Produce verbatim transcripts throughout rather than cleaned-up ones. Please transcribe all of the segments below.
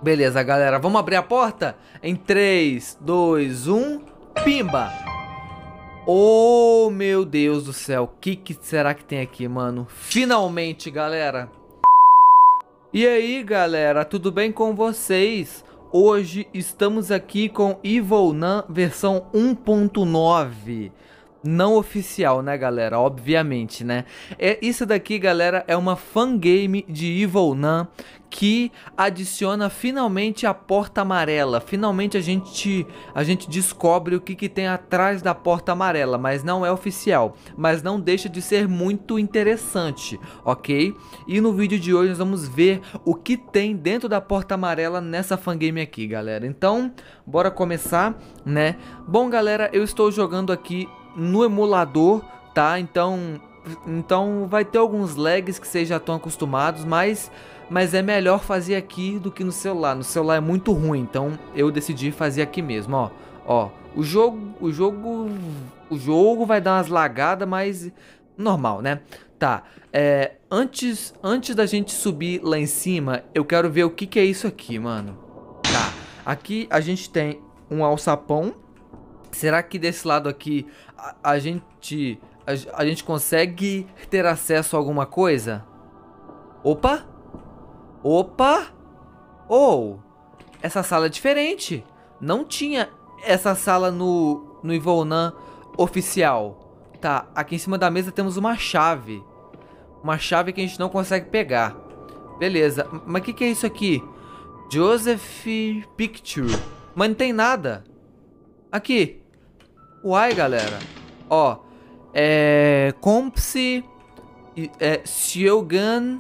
Beleza, galera, vamos abrir a porta? Em três, dois, um, pimba! Oh, meu Deus do céu, o que, que será que tem aqui, mano? Finalmente, galera! E aí, galera, tudo bem com vocês? Hoje estamos aqui com Evilnan versão um ponto nove. Não oficial, né, galera? Obviamente, né? É, isso daqui, galera, é uma fangame de Evilnan que adiciona finalmente a porta amarela. Finalmente a gente, a gente descobre o que, que tem atrás da porta amarela, mas não é oficial. Mas não deixa de ser muito interessante, ok? E no vídeo de hoje nós vamos ver o que tem dentro da porta amarela nessa fangame aqui, galera. Então, bora começar, né? Bom, galera, eu estou jogando aqui no emulador, tá? Então, então vai ter alguns lags que vocês já estão acostumados, mas, mas é melhor fazer aqui do que no celular. No celular é muito ruim, então eu decidi fazer aqui mesmo, ó. Ó, o jogo, o jogo, o jogo vai dar umas lagadas, mas normal, né? Tá, é, antes, antes da gente subir lá em cima, eu quero ver o que que é isso aqui, mano. Tá, aqui a gente tem um alçapão. Será que desse lado aqui a, a gente a, a gente consegue ter acesso a alguma coisa? Opa! Opa! Oh! Essa sala é diferente. Não tinha essa sala no, no Evilnan oficial. Tá, aqui em cima da mesa temos uma chave. Uma chave que a gente não consegue pegar. Beleza, mas o que, que é isso aqui? Joseph Picture. Mas não tem nada. Aqui. Uai, galera. Ó. É. Compse. É, Shogun.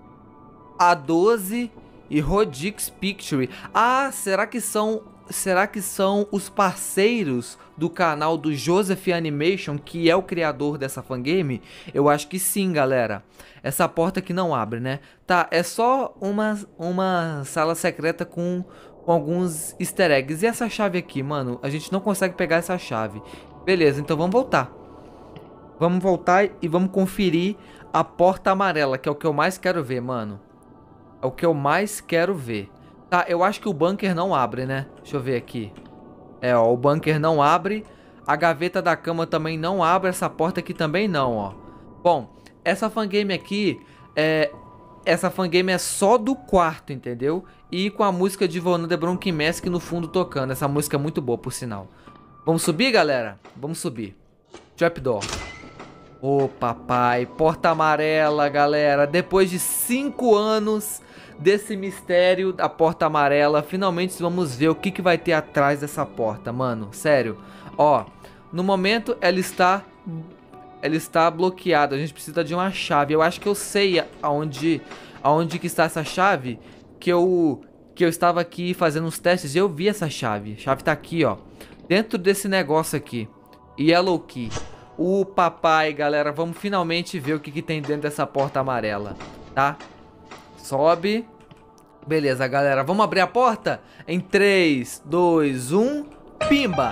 A doze. E Rodix Picture. Ah, será que são. Será que são os parceiros do canal do Joseph Animation, que é o criador dessa fangame? Eu acho que sim, galera. Essa porta aqui não abre, né? Tá, é só uma, uma sala secreta com, com alguns easter eggs. E essa chave aqui, mano? A gente não consegue pegar essa chave. Beleza, então vamos voltar. Vamos voltar e vamos conferir a porta amarela, que é o que eu mais quero ver, mano. É o que eu mais quero ver. Tá, eu acho que o bunker não abre, né? Deixa eu ver aqui. É, ó, o bunker não abre. A gaveta da cama também não abre. Essa porta aqui também não, ó. Bom, essa fangame aqui é... Essa fangame é só do quarto, entendeu? E com a música de Evilnan The Bronkin Mask no fundo tocando. Essa música é muito boa, por sinal. Vamos subir, galera? Vamos subir. Trapdoor. Ô, papai. Porta amarela, galera. Depois de cinco anos desse mistério da porta amarela, finalmente vamos ver o que, que vai ter atrás dessa porta, mano. Sério. Ó, no momento ela está... Ela está bloqueada. A gente precisa de uma chave. Eu acho que eu sei aonde, aonde que está essa chave. Que eu, que eu estava aqui fazendo uns testes e eu vi essa chave. A chave tá aqui, ó. Dentro desse negócio aqui. Yellow Key. O papai, galera. Vamos finalmente ver o que, que tem dentro dessa porta amarela. Tá? Sobe. Beleza, galera. Vamos abrir a porta? Em três, dois, um. Pimba!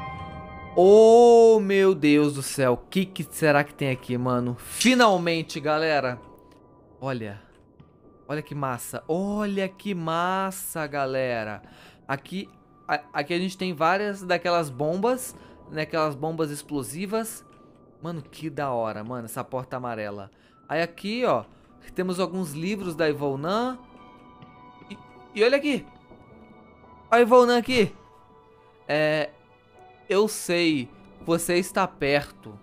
Oh, meu Deus do céu. O que, que será que tem aqui, mano? Finalmente, galera. Olha. Olha que massa. Olha que massa, galera. Aqui, a, aqui a gente tem várias daquelas bombas, né? Aquelas bombas explosivas. Mano, que da hora, mano. Essa porta amarela. Aí aqui, ó. Temos alguns livros da Evilnan. E, e olha aqui. Olha a Evilnan aqui. É... Eu sei, você está perto.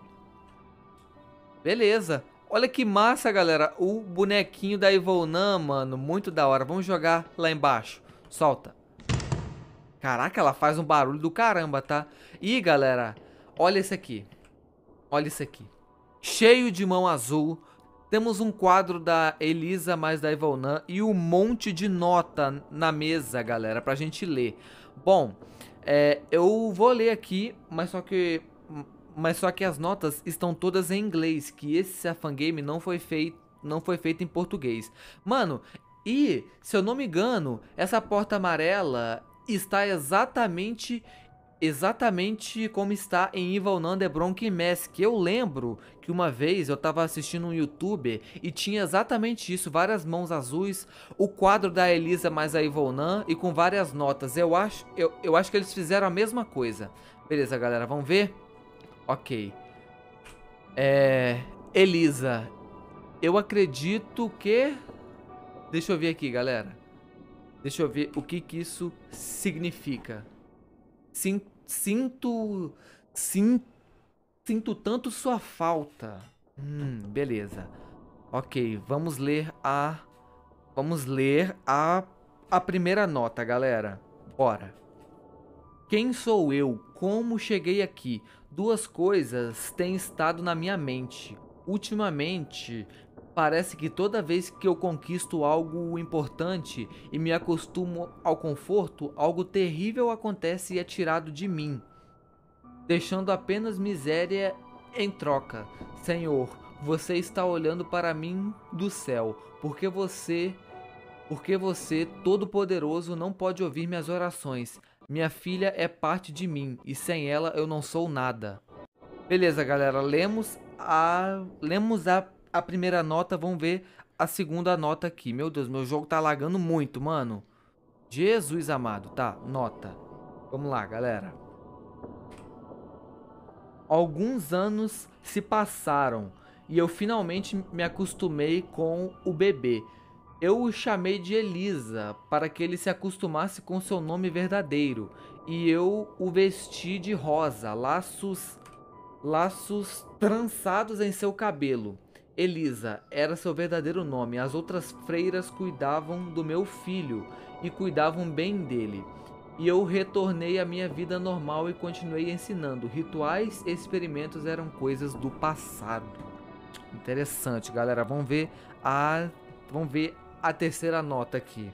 Beleza. Olha que massa, galera. O bonequinho da Evilnan, mano. Muito da hora. Vamos jogar lá embaixo. Solta. Caraca, ela faz um barulho do caramba, tá? E, galera, olha esse aqui. Olha isso aqui. Cheio de mão azul. Temos um quadro da Elisa mais da Evilnan. E um monte de nota na mesa, galera, pra gente ler. Bom... É, eu vou ler aqui, mas só que mas só que as notas estão todas em inglês, que esse fangame não foi feito, não foi feito em português. Mano, e se eu não me engano, essa porta amarela está exatamente exatamente como está em Evil Nun The Bronze Mask. Eu lembro que uma vez eu tava assistindo um youtuber e tinha exatamente isso, várias mãos azuis, o quadro da Elisa mais a Evil Nun e com várias notas. Eu acho, eu, eu acho que eles fizeram a mesma coisa. Beleza, galera, vamos ver? Ok. É... Elisa. Eu acredito que... Deixa eu ver aqui, galera. Deixa eu ver o que que isso significa. Sim, sinto... Sim, sinto tanto sua falta. Hum, beleza. Ok, vamos ler a... Vamos ler a... A primeira nota, galera. Bora. Quem sou eu? Como cheguei aqui? Duas coisas têm estado na minha mente. Ultimamente, parece que toda vez que eu conquisto algo importante e me acostumo ao conforto, algo terrível acontece e é tirado de mim, deixando apenas miséria em troca. Senhor, você está olhando para mim do céu, porque você, porque você, Todo-Poderoso, não pode ouvir minhas orações. Minha filha é parte de mim e sem ela eu não sou nada. Beleza, galera, lemos a lemos a, a primeira nota, vamos ver a segunda nota aqui. Meu Deus, meu jogo tá lagando muito, mano. Jesus amado, tá, nota. Vamos lá, galera. Alguns anos se passaram e eu finalmente me acostumei com o bebê. Eu o chamei de Elisa para que ele se acostumasse com seu nome verdadeiro e eu o vesti de rosa, laços laços trançados em seu cabelo. Elisa era seu verdadeiro nome. As outras freiras cuidavam do meu filho e cuidavam bem dele. E eu retornei à minha vida normal e continuei ensinando. Rituais e experimentos eram coisas do passado. Interessante, galera. Vamos ver a, vamos ver a terceira nota aqui.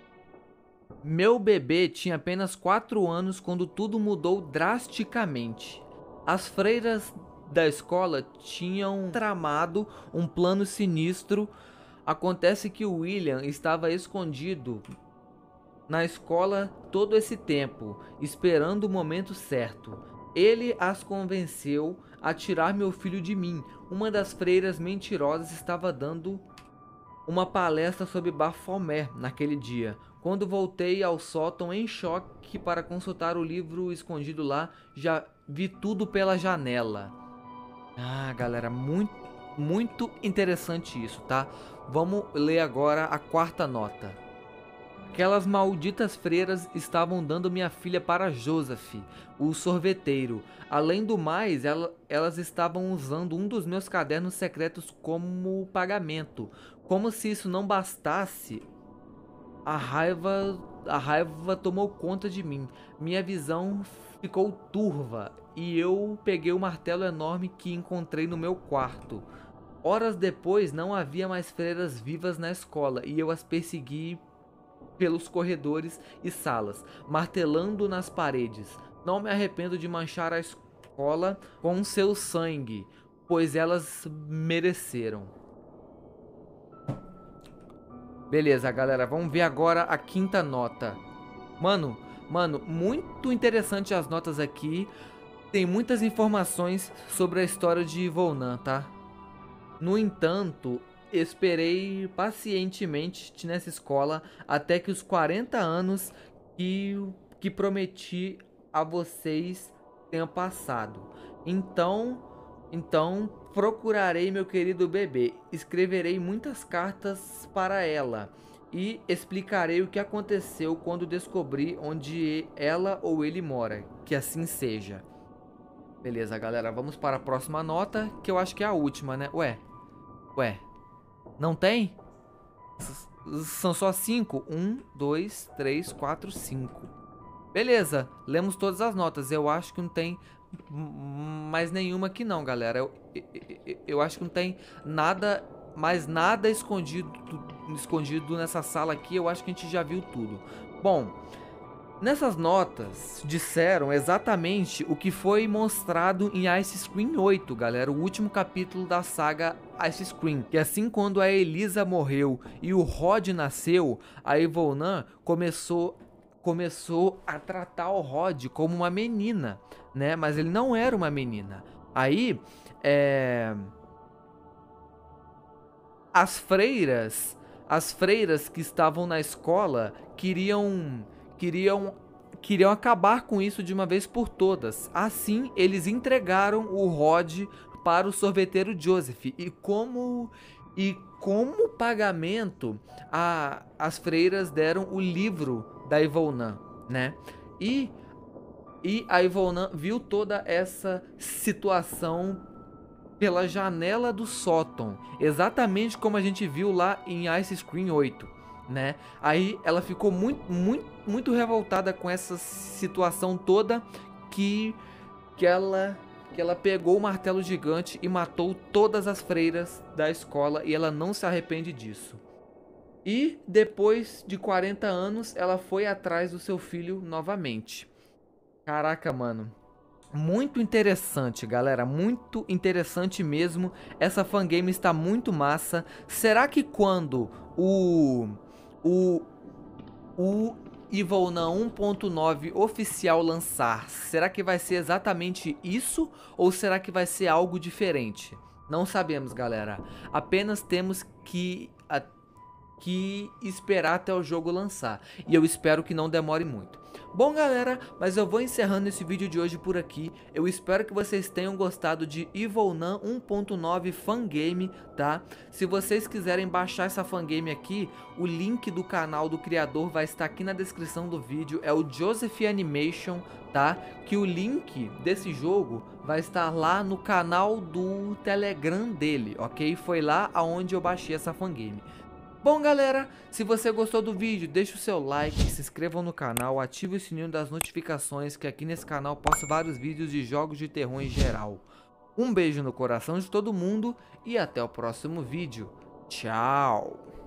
Meu bebê tinha apenas quatro anos quando tudo mudou drasticamente. As freiras da escola tinham tramado um plano sinistro. Acontece que o William estava escondido na escola todo esse tempo, esperando o momento certo. Ele as convenceu a tirar meu filho de mim. Uma das freiras mentirosas estava dando uma palestra sobre Baphomet naquele dia. Quando voltei ao sótão em choque para consultar o livro escondido lá, já vi tudo pela janela. Ah, galera, muito, muito interessante isso, tá? Vamos ler agora a quarta nota. Aquelas malditas freiras estavam dando minha filha para Joseph, o sorveteiro. Além do mais, ela, elas estavam usando um dos meus cadernos secretos como pagamento. Como se isso não bastasse, a raiva, a raiva tomou conta de mim. Minha visão ficou turva e eu peguei o martelo enorme que encontrei no meu quarto. Horas depois, não havia mais freiras vivas na escola e eu as persegui pelos corredores e salas, martelando nas paredes. Não me arrependo de manchar a escola com seu sangue, pois elas mereceram. Beleza, galera, vamos ver agora a quinta nota. Mano, mano, muito interessante as notas aqui. Tem muitas informações sobre a história de Evil Nun, tá? No entanto, esperei pacientemente nessa escola até que os quarenta anos que, que prometi a vocês tenham passado. Então, então procurarei meu querido bebê, escreverei muitas cartas para ela e explicarei o que aconteceu quando descobri onde ela ou ele mora. Que assim seja. Beleza, galera, vamos para a próxima nota, que eu acho que é a última, né? Ué, ué, não tem? S- São só cinco? Um, dois, três, quatro, cinco. Beleza, lemos todas as notas. Eu acho que não tem mais nenhuma aqui não, galera. Eu, eu, eu acho que não tem nada, mais nada escondido, escondido nessa sala aqui. Eu acho que a gente já viu tudo. Bom, nessas notas disseram exatamente o que foi mostrado em Ice Scream oito, galera, o último capítulo da saga Ice Scream, que assim quando a Elisa morreu e o Rod nasceu, a Evil Nun começou começou a tratar o Rod como uma menina, né? Mas ele não era uma menina. Aí, é... as freiras, as freiras que estavam na escola queriam, queriam, queriam acabar com isso de uma vez por todas. Assim, eles entregaram o Rod para o sorveteiro Joseph e como e como pagamento, a, as freiras deram o livro da Ivona, né? E e a Ivona viu toda essa situação pela janela do sótão, exatamente como a gente viu lá em Ice Scream oito, né? Aí ela ficou muito, muito, muito revoltada com essa situação toda que, que, ela, que ela pegou o martelo gigante e matou todas as freiras da escola e ela não se arrepende disso. E depois de quarenta anos, ela foi atrás do seu filho novamente. Caraca, mano. Muito interessante, galera, muito interessante mesmo. Essa fangame está muito massa. Será que quando o o o Ivona um ponto nove oficial lançar, será que vai ser exatamente isso ou será que vai ser algo diferente? Não sabemos, galera. Apenas temos que a, que esperar até o jogo lançar. E eu espero que não demore muito. Bom, galera, mas eu vou encerrando esse vídeo de hoje por aqui. Eu espero que vocês tenham gostado de Ivona um ponto nove Fangame, tá? Se vocês quiserem baixar essa fangame aqui, o link do canal do criador vai estar aqui na descrição do vídeo. É o Joseph Animation, tá? Que o link desse jogo vai estar lá no canal do Telegram dele, ok? Foi lá aonde eu baixei essa fangame. Bom, galera, se você gostou do vídeo, deixa o seu like, se inscrevam no canal, ative o sininho das notificações, que aqui nesse canal posto vários vídeos de jogos de terror em geral. Um beijo no coração de todo mundo e até o próximo vídeo. Tchau!